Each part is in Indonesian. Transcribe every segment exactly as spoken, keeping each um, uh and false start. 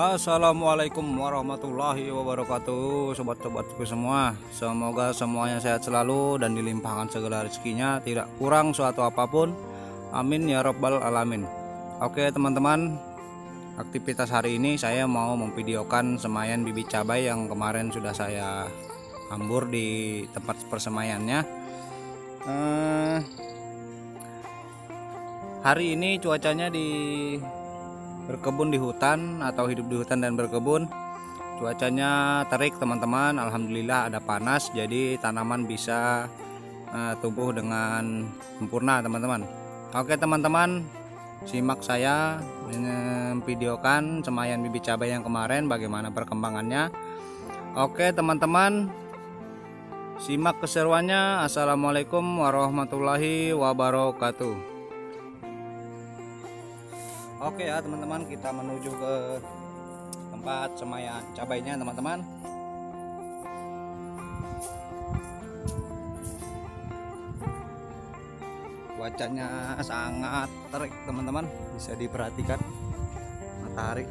Assalamualaikum warahmatullahi wabarakatuh, sobat-sobatku semua. Semoga semuanya sehat selalu dan dilimpahkan segala rezekinya, tidak kurang suatu apapun. Amin ya robbal alamin. Oke teman-teman, aktivitas hari ini saya mau memvideokan semaian bibit cabai yang kemarin sudah saya hambur di tempat persemaiannya. eh, Hari ini cuacanya di berkebun di hutan atau hidup di hutan dan berkebun, cuacanya terik teman-teman. Alhamdulillah ada panas, jadi tanaman bisa uh, tumbuh dengan sempurna teman-teman. Oke teman-teman, simak saya memvideokan semaian bibit cabai yang kemarin, bagaimana perkembangannya. Oke teman-teman, simak keseruannya. Assalamualaikum warahmatullahi wabarakatuh. Oke ya teman-teman, kita menuju ke tempat semaian cabainya teman-teman. Cuacanya sangat terik teman-teman, bisa diperhatikan matahari.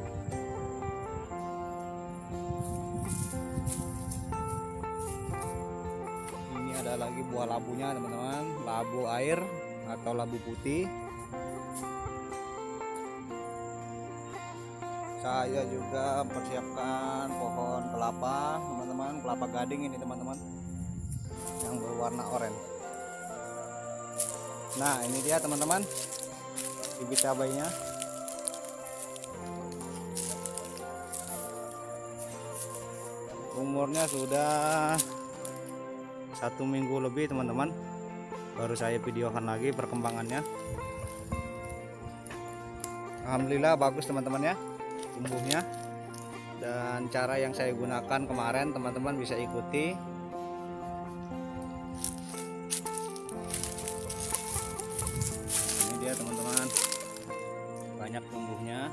Ini ada lagi buah labunya teman-teman, labu air atau labu putih. Saya juga mempersiapkan pohon kelapa teman-teman, kelapa gading ini teman-teman, yang berwarna oranye. Nah ini dia teman-teman bibit cabainya. Umurnya sudah satu minggu lebih teman-teman, baru saya videokan lagi perkembangannya. Alhamdulillah bagus teman-teman ya tumbuhnya, dan cara yang saya gunakan kemarin teman-teman bisa ikuti. Ini dia teman-teman, banyak tumbuhnya.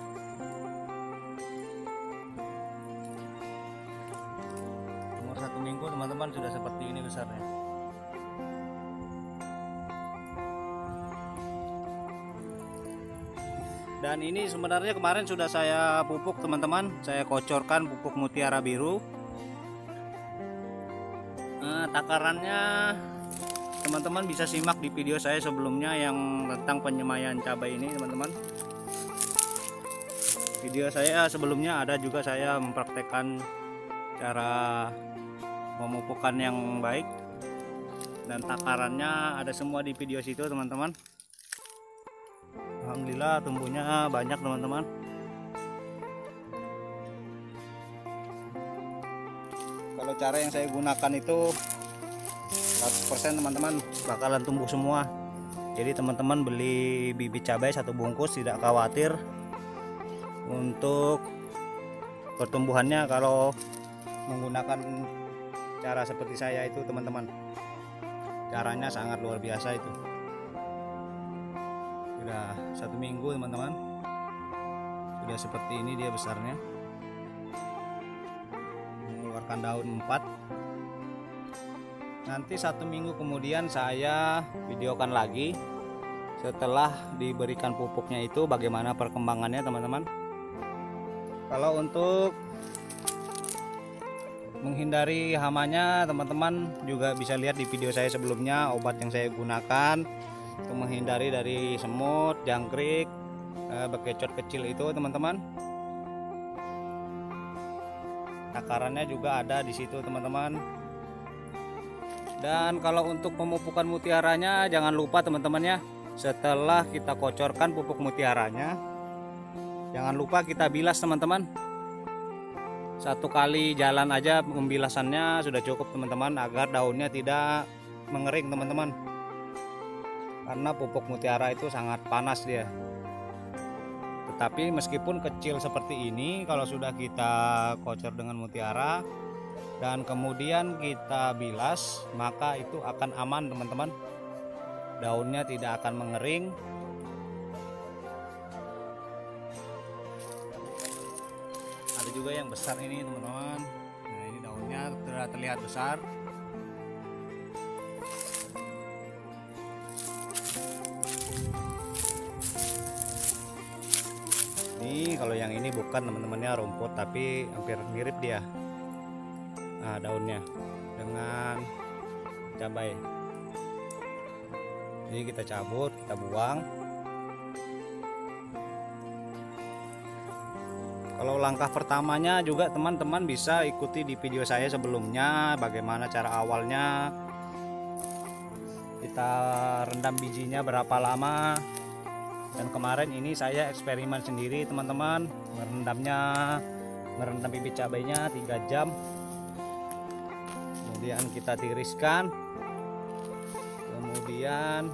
Umur satu minggu teman-teman sudah seperti ini besarnya. Dan ini sebenarnya kemarin sudah saya pupuk teman-teman, saya kocorkan pupuk mutiara biru. Nah, takarannya teman-teman bisa simak di video saya sebelumnya yang tentang penyemaian cabai ini teman-teman. Video saya sebelumnya ada juga saya mempraktekkan cara memupukkan yang baik, dan takarannya ada semua di video situ teman-teman. Alhamdulillah tumbuhnya banyak teman-teman. Kalau cara yang saya gunakan itu seratus persen teman-teman bakalan tumbuh semua. Jadi teman-teman beli bibit cabai satu bungkus tidak khawatir untuk pertumbuhannya kalau menggunakan cara seperti saya itu teman-teman. Caranya sangat luar biasa itu. Sudah satu minggu teman-teman, sudah seperti ini dia besarnya, mengeluarkan daun empat. Nanti satu minggu kemudian saya videokan lagi setelah diberikan pupuknya itu bagaimana perkembangannya teman-teman. Kalau untuk menghindari hamanya teman-teman juga bisa lihat di video saya sebelumnya, obat yang saya gunakan untuk menghindari dari semut, jangkrik, eh, bekecot kecil itu teman-teman. Takarannya juga ada di situ teman-teman. Dan kalau untuk pemupukan mutiaranya jangan lupa teman-teman ya, setelah kita kocorkan pupuk mutiaranya jangan lupa kita bilas teman-teman. Satu kali jalan aja pembilasannya sudah cukup teman-teman, agar daunnya tidak mengering teman-teman. Karena pupuk mutiara itu sangat panas dia. Tetapi meskipun kecil seperti ini, kalau sudah kita kocor dengan mutiara dan kemudian kita bilas, maka itu akan aman teman-teman. Daunnya tidak akan mengering. Ada juga yang besar ini teman-teman. Nah ini daunnya sudah terlihat besar. Ini ini, kalau yang ini bukan teman-temannya rumput, tapi hampir mirip dia. Nah, daunnya dengan cabai. Ini kita cabut, kita buang. Kalau langkah pertamanya juga teman-teman bisa ikuti di video saya sebelumnya, bagaimana cara awalnya kita rendam bijinya berapa lama. Dan kemarin ini saya eksperimen sendiri teman-teman, merendamnya merendam bibit cabainya tiga jam, kemudian kita tiriskan, kemudian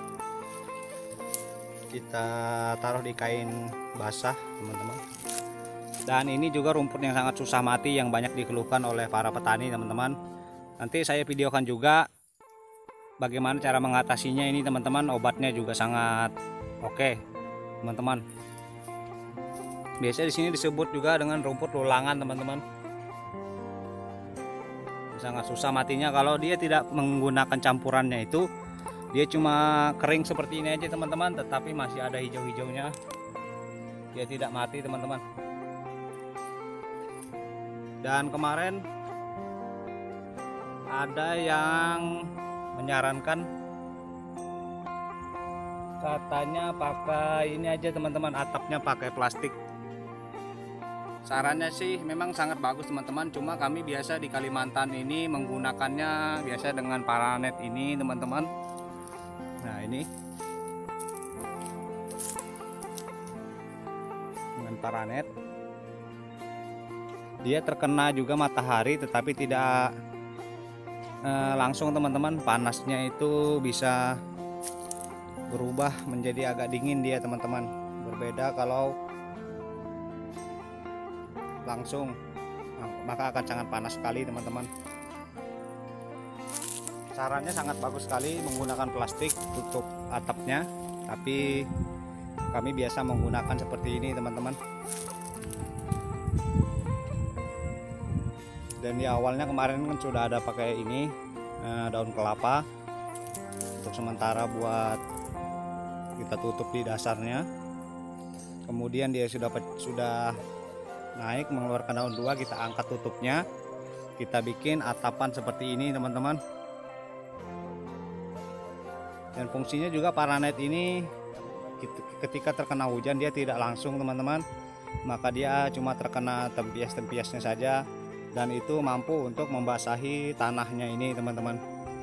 kita taruh di kain basah teman-teman. Dan ini juga rumput yang sangat susah mati yang banyak dikeluhkan oleh para petani teman-teman. Nanti saya videokan juga bagaimana cara mengatasinya ini teman-teman. Obatnya juga sangat oke teman-teman. Biasanya di sini disebut juga dengan rumput lulangan teman-teman. Sangat susah matinya kalau dia tidak menggunakan campurannya itu. Dia cuma kering seperti ini aja teman-teman, tetapi masih ada hijau-hijaunya. Dia tidak mati teman-teman. Dan kemarin ada yang menyarankan katanya pakai ini aja teman-teman, atapnya pakai plastik. Sarannya sih memang sangat bagus teman-teman, cuma kami biasa di Kalimantan ini menggunakannya biasa dengan paranet ini teman-teman. Nah ini dengan paranet, dia terkena juga matahari tetapi tidak eh, langsung teman-teman. Panasnya itu bisa berubah menjadi agak dingin dia teman-teman, berbeda kalau langsung, maka akan sangat panas sekali teman-teman. Caranya sangat bagus sekali menggunakan plastik tutup atapnya, tapi kami biasa menggunakan seperti ini teman-teman. Dan di awalnya kemarin kan sudah ada pakai ini eh, daun kelapa untuk sementara buat kita tutup di dasarnya. Kemudian dia sudah sudah naik mengeluarkan daun dua, kita angkat tutupnya, kita bikin atapan seperti ini teman-teman. Dan fungsinya juga paranet ini ketika terkena hujan dia tidak langsung teman-teman, maka dia cuma terkena tempias-tempiasnya saja, dan itu mampu untuk membasahi tanahnya ini teman-teman.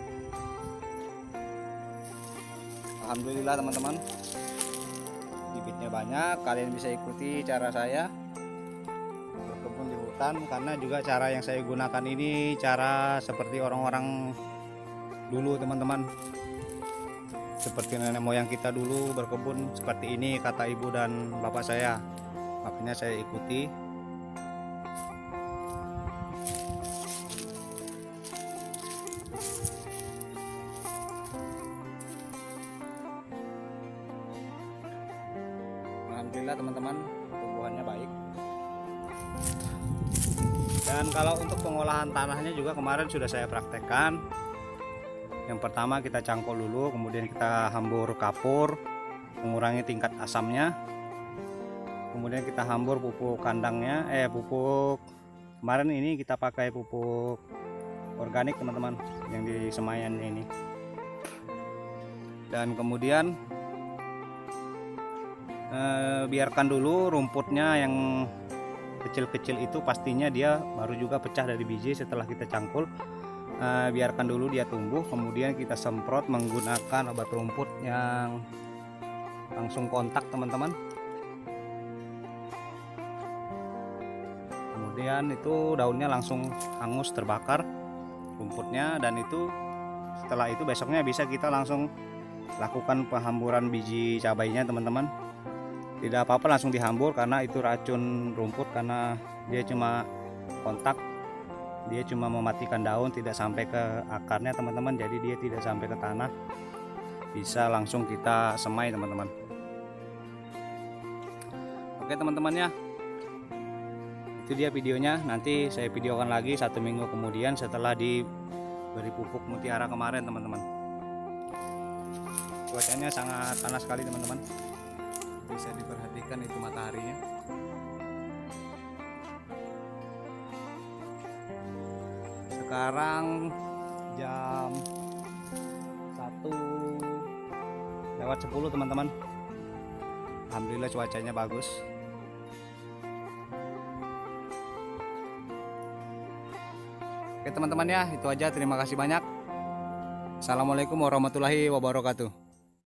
Alhamdulillah teman-teman, bibitnya banyak. Kalian bisa ikuti cara saya berkebun di hutan, karena juga cara yang saya gunakan ini cara seperti orang-orang dulu teman-teman, seperti nenek moyang kita dulu berkebun seperti ini, kata ibu dan bapak saya, makanya saya ikuti. Alhamdulillah teman-teman, tumbuhannya baik. Dan kalau untuk pengolahan tanahnya juga kemarin sudah saya praktekkan. Yang pertama kita cangkul dulu, kemudian kita hambur kapur mengurangi tingkat asamnya, kemudian kita hambur pupuk kandangnya, eh pupuk kemarin ini kita pakai pupuk organik teman-teman yang di semayan ini. Dan kemudian eh, biarkan dulu rumputnya yang kecil-kecil itu, pastinya dia baru juga pecah dari biji setelah kita cangkul. Uh, biarkan dulu dia tumbuh, kemudian kita semprot menggunakan obat rumput yang langsung kontak teman-teman. Kemudian itu daunnya langsung hangus terbakar rumputnya, dan itu setelah itu besoknya bisa kita langsung lakukan penghamburan biji cabainya teman-teman. Tidak apa-apa langsung dihambur karena itu racun rumput, karena dia cuma kontak, dia cuma mematikan daun, tidak sampai ke akarnya teman-teman, jadi dia tidak sampai ke tanah, bisa langsung kita semai teman-teman. Oke teman-teman ya, itu dia videonya. Nanti saya videokan lagi satu minggu kemudian setelah diberi pupuk mutiara kemarin teman-teman. Cuacanya sangat panas sekali teman-teman, bisa diperhatikan itu mataharinya. Sekarang jam satu lewat sepuluh teman-teman. Alhamdulillah cuacanya bagus. Oke teman-teman ya, itu aja. Terima kasih banyak. Assalamualaikum warahmatullahi wabarakatuh.